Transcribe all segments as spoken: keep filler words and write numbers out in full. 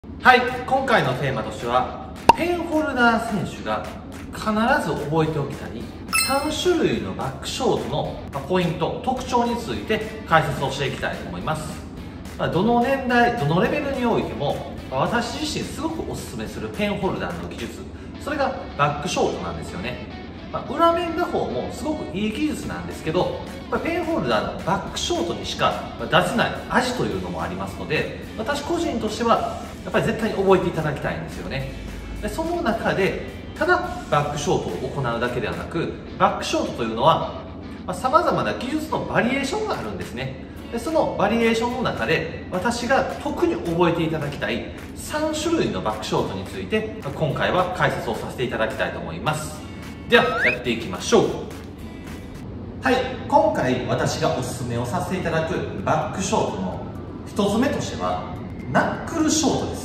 はい、今回のテーマとしてはペンホルダー選手が必ず覚えておきたいさん種類のバックショートのポイント、特徴について解説をしていきたいと思います。どの年代、どのレベルにおいても私自身すごくおすすめするペンホルダーの技術、それがバックショートなんですよね。裏面打法もすごくいい技術なんですけど、ペンホルダーのバックショートにしか出せない味というのもありますので、私個人としてはやっぱり絶対に覚えていただきたいんですよね。でその中でただバックショートを行うだけではなく、バックショートというのはさまざまな技術のバリエーションがあるんですね。でそのバリエーションの中で私が特に覚えていただきたいさん種類のバックショートについて今回は解説をさせていただきたいと思います。ではやっていきましょう。はい、今回私がおすすめをさせていただくバックショートのひとつめとしてはナックルショートです。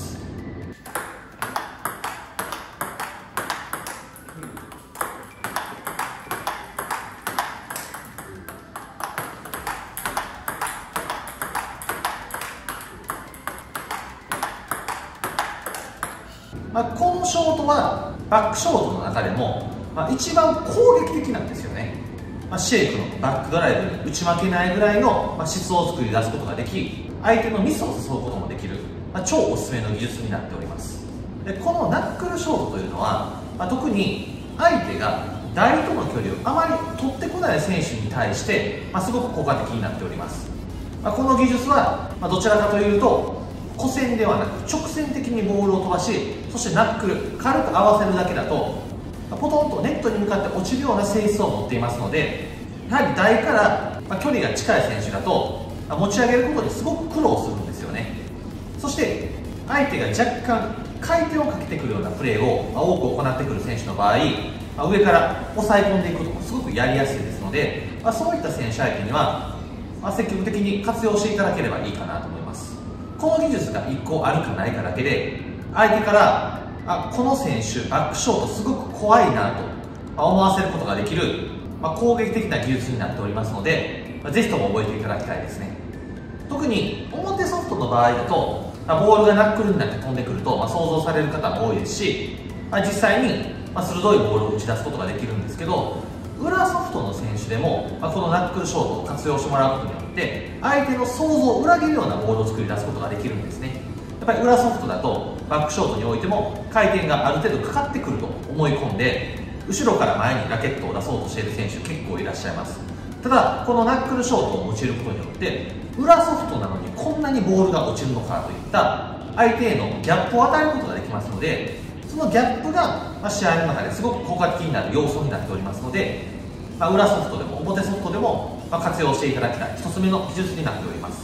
まあ、このショートはバックショートの中でも、まあ、一番攻撃的なんですよね。まあ、シェイクのバックドライブに打ち負けないぐらいの、まあ、質を作り出すことができ、相手のミスを誘うこともできる、まあ、超おすすめの技術になっております。でこのナックルショートというのは、まあ、特に相手が台との距離をあまり取ってこない選手に対して、まあ、すごく効果的になっております。まあ、この技術は、まあ、どちらかというと弧線ではなく直線的にボールを飛ばし、そしてナックル軽く合わせるだけだとポトンとネットに向かって落ちるような性質を持っていますので、やはり台から距離が近い選手だと持ち上げることにすごく苦労するんですよね。そして相手が若干回転をかけてくるようなプレーを多く行ってくる選手の場合、上から抑え込んでいくこともすごくやりやすいですので、そういった選手相手には積極的に活用していただければいいかなと思います。この技術がいっこあるかないかだけで相手からあこの選手バックショートすごく怖いなと思わせることができる、まあ、攻撃的な技術になっておりますので、ぜひとも覚えていただきたいですね。特に表ソフトの場合だとボールがナックルになって飛んでくると、まあ、想像される方も多いですし、まあ、実際に鋭いボールを打ち出すことができるんですけど、裏ソフトの選手でも、まあ、このナックルショートを活用してもらうことによって相手の想像を裏切るようなボールを作り出すことができるんですね。やっぱり裏ソフトだとバックショートにおいても回転がある程度かかってくると思い込んで後ろから前にラケットを出そうとしている選手結構いらっしゃいます。ただこのナックルショートを用いることによって裏ソフトなのにこんなにボールが落ちるのかといった相手へのギャップを与えることができますので、そのギャップが試合の中ですごく効果的になる要素になっておりますので、まあ、裏ソフトでも表ソフトでも活用していただきたいひとつめの技術になっております。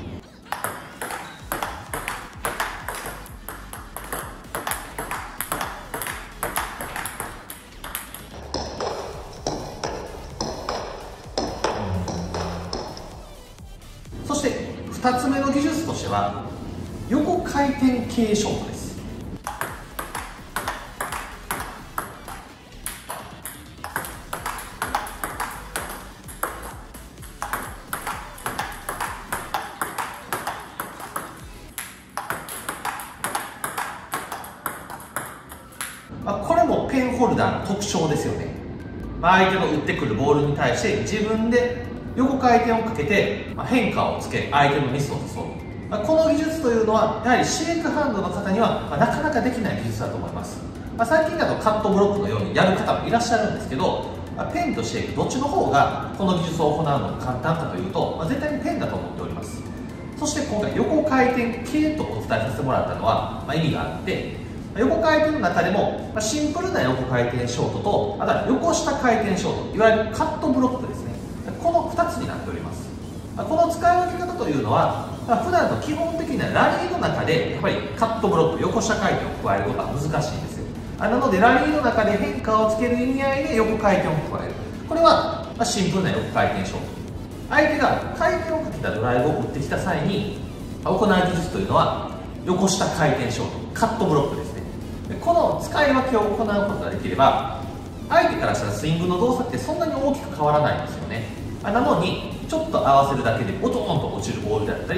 そしてふたつめの技術としては横回転系ショートです。これもペンホルダーの特徴ですよね。相手の打ってくるボールに対して自分で横回転をかけて変化をつけ相手のミスを誘う、この技術というのはやはりシェイクハンドの方にはなかなかできない技術だと思います。最近だとカットブロックのようにやる方もいらっしゃるんですけど、ペンとシェイクどっちの方がこの技術を行うのが簡単かというと絶対にペンだと思っております。そして今回横回転系とお伝えさせてもらったのは意味があって、横回転の中でもシンプルな横回転ショートとあとは横下回転ショート、いわゆるカットブロックですね、このふたつになっております。この使い分け方というのは普段の基本的なラリーの中でやっぱりカットブロック横下回転を加えることは難しいんですよ。なのでラリーの中で変化をつける意味合いで横回転を加える、これはシンプルな横回転ショート。相手が回転をかけたドライブを打ってきた際に行う技術というのは横下回転ショート、カットブロックですね。この使い分けを行うことができれば相手からしたらスイングの動作ってそんなに大きく変わらないんですよね。なのにちょっと合わせるだけでボトンと落ちるボールであったり、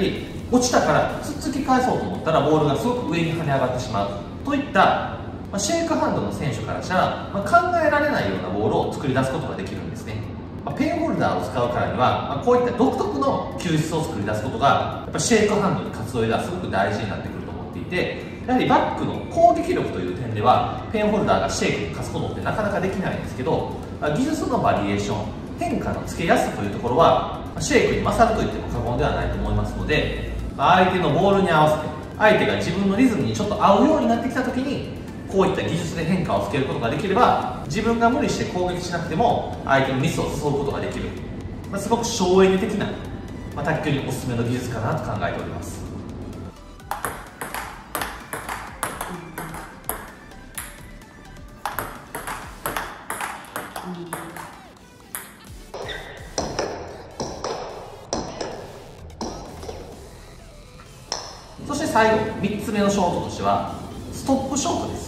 落ちたからつっつき返そうと思ったらボールがすごく上に跳ね上がってしまうといった、まあ、シェイクハンドの選手からしたら、まあ、考えられないようなボールを作り出すことができるんですね。まあ、ペンホルダーを使うからには、まあ、こういった独特の球質を作り出すことがやっぱシェイクハンドに活動ではすごく大事になってくると思っていて、やはりバックの攻撃力という点ではペンホルダーがシェイクに勝つことってなかなかできないんですけど、まあ、技術のバリエーション、変化のつけやすさというところはシェイクに勝ると言っても過言ではないと思いますので、まあ、相手のボールに合わせて相手が自分のリズムにちょっと合うようになってきた時にこういった技術で変化をつけることができれば、自分が無理して攻撃しなくても相手のミスを誘うことができる、まあ、すごく省エネ的な、まあ、卓球におすすめの技術かなと考えております。そして最後みっつめのショートとしてはストップショートです。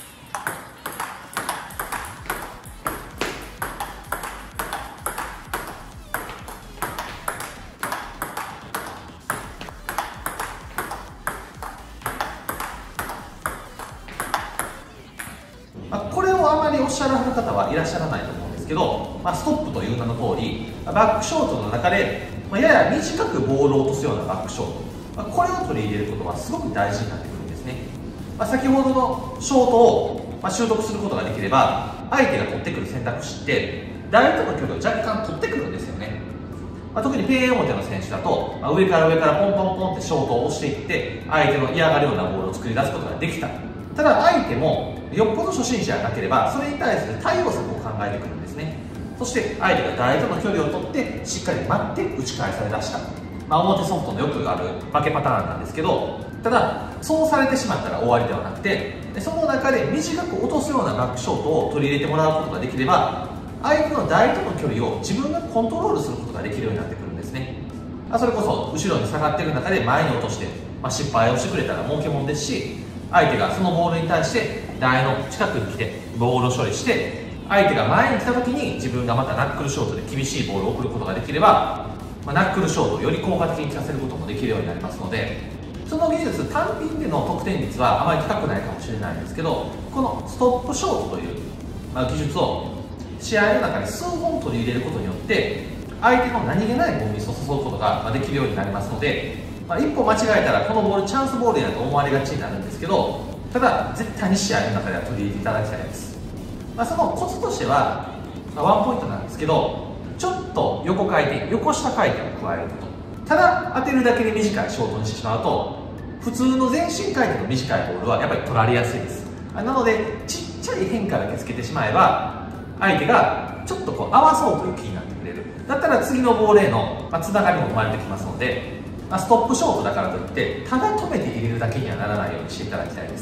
まあ、これをあまりおっしゃられる方はいらっしゃらないと思うんですけど、まあ、ストップという名の通りバックショートの中で、まあ、やや短くボールを落とすようなバックショート、まあ、これを取り入れることはすごく大事になってくるんですね。まあ、先ほどのショートをまあ習得することができれば相手が取ってくる選択肢って台との距離を若干取ってくるんですよね。まあ、特にペン表の選手だと、まあ、上から上からポンポンポンってショートを押していって相手の嫌がるようなボールを作り出すことができた。ただ相手もよっぽど初心者じゃなければそれに対する対応策を考えてくるんですね。そして相手が台との距離を取ってしっかり待って打ち返されだした、まあ、表ソフトのよくある負けパターンなんですけど、ただそうされてしまったら終わりではなくて、その中で短く落とすようなバックショートを取り入れてもらうことができれば相手の台との距離を自分がコントロールすることができるようになってくるんですね。それこそ後ろに下がっている中で前に落として、まあ、失敗をしてくれたら儲けもんですし、相手がそのボールに対して台の近くに来てボールを処理して相手が前に来た時に自分がまたナックルショートで厳しいボールを送ることができれば、まあ、ナックルショートをより効果的に効かせることもできるようになりますので、その技術単品での得点率はあまり高くないかもしれないんですけど、このストップショートという、まあ、技術を試合の中に数本取り入れることによって相手の何気ないボールに誘うことができるようになりますので、まあ、一歩間違えたらこのボールチャンスボールやと思われがちになるんですけど、ただ絶対に試合の中では取り入れていただきたいです。まあ、そのコツとしては、まあ、ワンポイントなんですけど、ちょっと横回転横下回転を加えること。ただ当てるだけで短いショートにしてしまうと普通の前進回転の短いボールはやっぱり取られやすいです。なのでちっちゃい変化だけつけてしまえば相手がちょっとこう合わそうという気になってくれる。だったら次のボールへの、まあ、つながりも生まれてきますので、まあ、ストップショートだからといってただ止めて入れるだけにはならないようにしていただきたいです。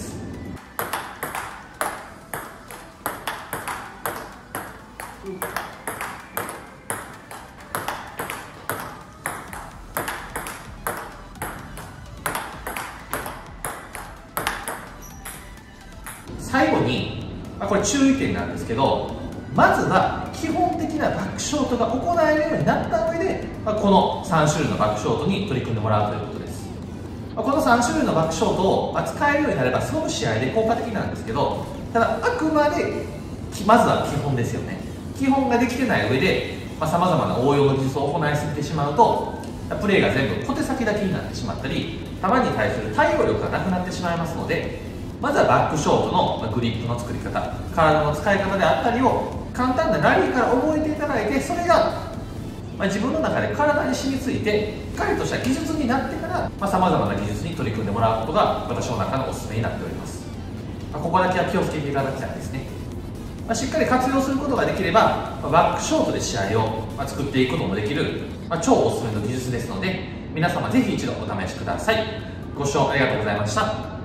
最後に、まあ、これ注意点なんですけど、まずは基本的なバックショートが行えるようになった上で、まあ、このさん種類のバックショートに取り組んでもらうということです。まあ、このさん種類のバックショートを使えるようになればすごく試合で効果的なんですけど、ただあくまでまずは基本ですよね。基本ができてない上でさまざ、まな応用の技術を行いすぎてしまうとプレーが全部小手先だけになってしまったり球に対する対応力がなくなってしまいますので、まずはバックショートのグリップの作り方、体の使い方であったりを簡単なラリーから覚えていただいて、それが自分の中で体に染みついてしっかりとした技術になってからさまざまな技術に取り組んでもらうことが私の中のおすすめになっております。まあ、ここだけは気をつけていただきたいですね。まあ、しっかり活用することができればバックショートで試合を作っていくこともできる、まあ、超おすすめの技術ですので、皆様ぜひ一度お試しください。ご視聴ありがとうございました。